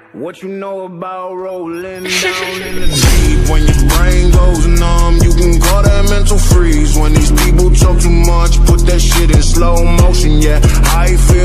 What you know about rolling down in the deep? When your brain goes numb, you can call that mental freeze. When these people talk too much, put that shit in slow motion, yeah. I feel